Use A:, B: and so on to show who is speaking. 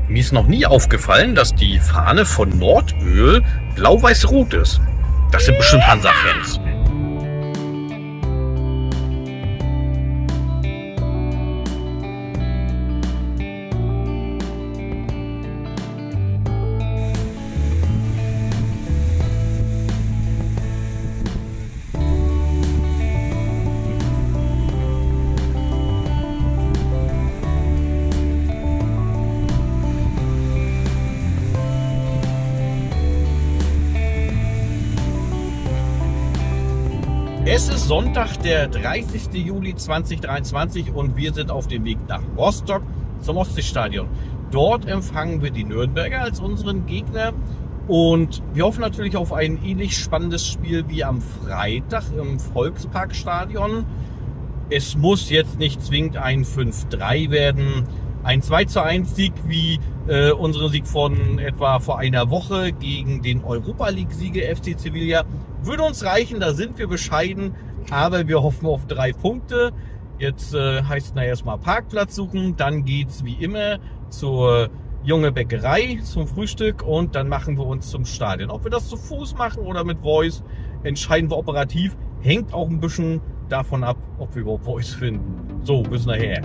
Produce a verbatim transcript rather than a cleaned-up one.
A: Mir ist noch nie aufgefallen, dass die Fahne von Nordöl blau-weiß-rot ist. Das sind bestimmt Hansa-Fans. Es ist Sonntag, der dreißigste Juli zweitausenddreiundzwanzig und wir sind auf dem Weg nach Rostock zum Ostseestadion. Dort empfangen wir die Nürnberger als unseren Gegner und wir hoffen natürlich auf ein ähnlich spannendes Spiel wie am Freitag im Volksparkstadion. Es muss jetzt nicht zwingend ein fünf drei werden. Ein zwei zu eins Sieg wie äh, unseren Sieg von etwa vor einer Woche gegen den Europa-League-Sieger F C Sevilla würde uns reichen, da sind wir bescheiden, aber wir hoffen auf drei Punkte. Jetzt äh, heißt es erstmal Parkplatz suchen, dann geht's wie immer zur Junge Bäckerei zum Frühstück und dann machen wir uns zum Stadion. Ob wir das zu Fuß machen oder mit Voice, entscheiden wir operativ. Hängt auch ein bisschen davon ab, ob wir überhaupt Voice finden. So, bis nachher.